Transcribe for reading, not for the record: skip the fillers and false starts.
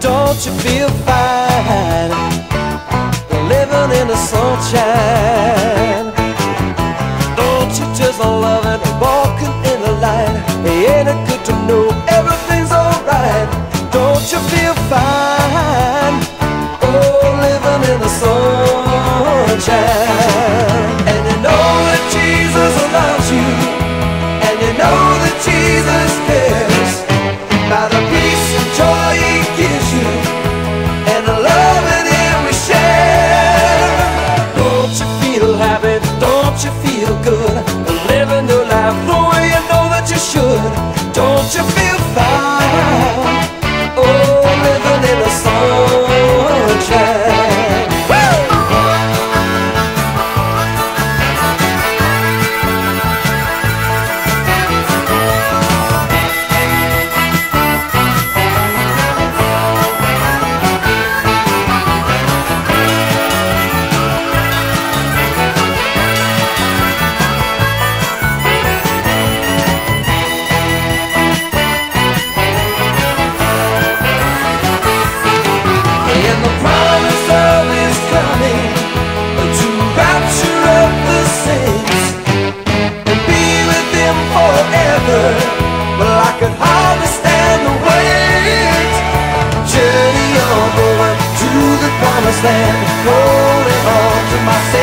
don't you feel fine living in the sunshine? Don't you just love it, walking in the light? Ain't it good to know everything's alright? Don't you feel fine, oh, living in the sunshine? And you know that Jesus loves you, and you know that Jesus cares, by the peace and joy He gives you, and the love in Him we share. Don't you feel happy? Don't you feel good? Living your life the way you know that you should. Don't you feel fine? Oh, living in the sunshine. Woo! And the promise of His coming to rapture up the saints and be with Him forever. But I could hardly stand the wait. Journey on, going to the promised land, holding on to my